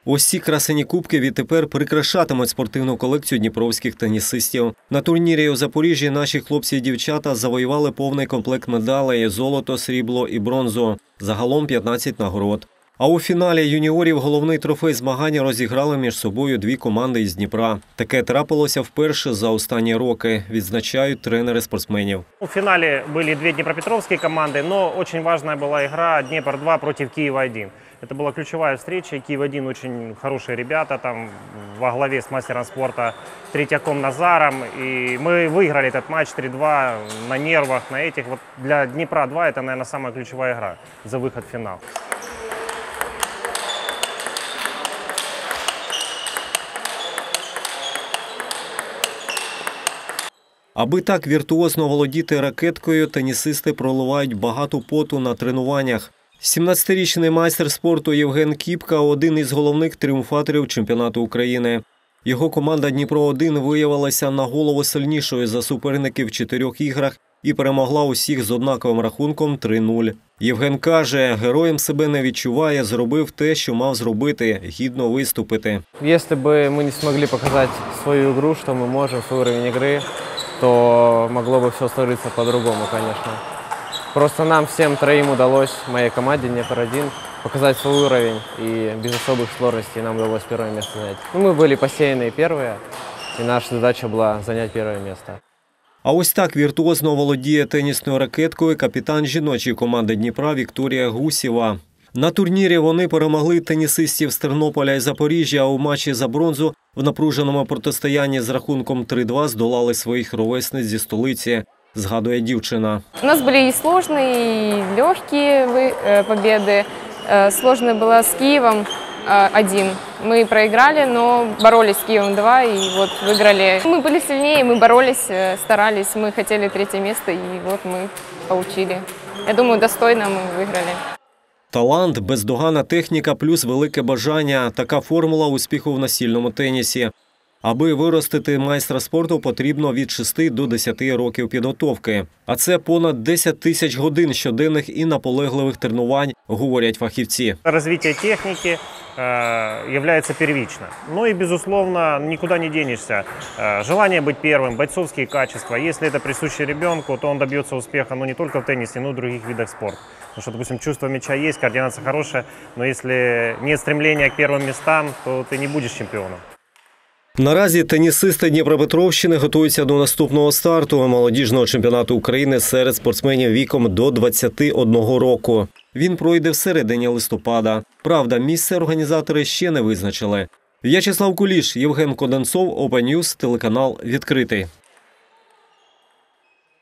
Ось ці красені кубки відтепер прикрашатимуть спортивну колекцію дніпровських тенісистів. На турнірі у Запоріжжі наші хлопці і дівчата завоювали повний комплект медалей – золото, срібло і бронзу. Загалом 15 нагород. А у фіналі юніорів головний трофей змагання розіграли між собою дві команди із Дніпра. Таке трапилося вперше за останні роки, відзначають тренери спортсменів. У фіналі були дві дніпропетровські команди, але дуже важлива була гра Дніпр-2 проти Києва-1. Это была ключевая встреча. Киев-1 очень хорошие ребята, там во главе с мастером спорта Третьяком Назаром. И мы выиграли этот матч 3-2 на нервах, на этих. Вот для Днепра-2 это, наверное, самая ключевая игра за выход в финал. Аби так віртуозно володіти ракеткою, тенісисти проливають багато поту на тренуваннях. 17-річний майстер спорту Євген Кіпка – один із головних тріумфаторів чемпіонату України. Його команда «Дніпро-1» виявилася на голову сильнішою за суперників в 4 іграх і перемогла усіх з однаковим рахунком 3-0. Євген каже, героєм себе не відчуває, зробив те, що мав зробити – гідно виступити. Якщо б ми не змогли показати свою гру, що ми можемо, свій рівень гри, то могло б все сложитися по-другому, звісно. Просто нам всем троим удалось, моей команде Днепр-1, показать свой уровень, и без особых сложностей нам удалось первое место занять. Мы были посеянные первые, и наша задача была занять первое место. А ось так віртуозно володіє тенісною ракеткою капітан жіночої команди Дніпра Вікторія Гусєва. На турнірі вони перемогли тенісистів з Тернополя і Запоріжжя, а у матчі за бронзу в напруженому протистоянні з рахунком 3-2 здолали своїх ровесниць зі столиці. Згадує дівчина. У нас були і сложні, і легкі победи. Сложно було з Києвом 1. Ми проіграли, але боролись з Києвом 2 і от виграли. Ми були сильніші, ми боролись, старались, ми хотіли 3 місце і от ми отримали. Я думаю, достойно ми виграли. Талант, бездоганна техніка плюс велике бажання – така формула успіху в настільному тенісі. Аби виростити майстра спорту, потрібно від 6 до 10 років підготовки. А це понад 10 тисяч годин щоденних і наполегливих тренувань, говорять фахівці. Розвиття техніки является первично. Ну и, безусловно, никуда не денешься. Желание быть первым, бойцовские качества. Если это присуще ребенку, то он добьется успеха, но не только в теннисе, но и в других видах спорта. Потому что, допустим, чувство мяча есть, координация хорошая, но если нет стремления к первым местам, то ты не будешь чемпионом. Наразі тенісисти Дніпропетровщини готуються до наступного старту – молодіжного чемпіонату України серед спортсменів віком до 21 року. Він пройде в середині листопада. Правда, місце організатори ще не визначили. В'ячеслав Куліш, Євген Коденцов, Open News, телеканал «Відкритий».